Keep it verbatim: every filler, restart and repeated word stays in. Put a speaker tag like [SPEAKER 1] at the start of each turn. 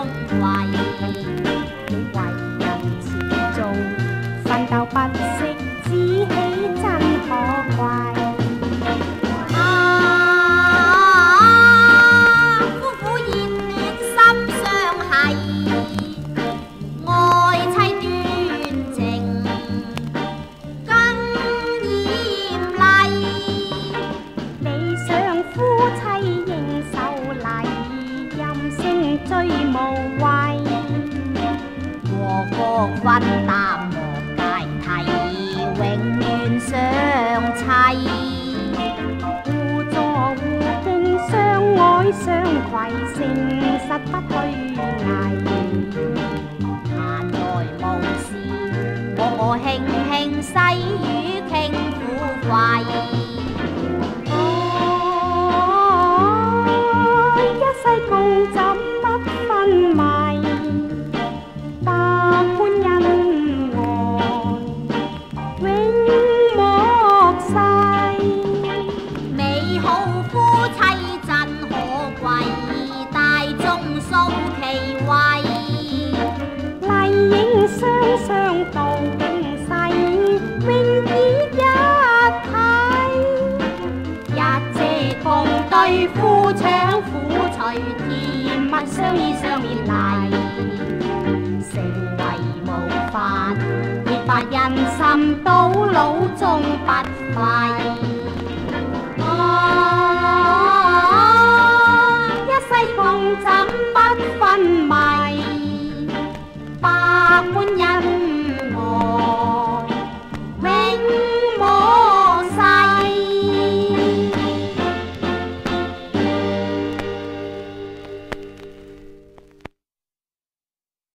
[SPEAKER 1] 貴。你為人持重，奮鬥不息，志氣真可貴。最無謂，和國分擔和階梯，永遠相齊。互助互敬，相愛相攜，誠實不虛偽。閒來無事，和我輕輕細語傾富貴。哦，一世共枕。相道永世，永結一體。一姐共對夫唱婦隨，甜蜜相依相勉勵。成為無法，結發人心到老終不廢。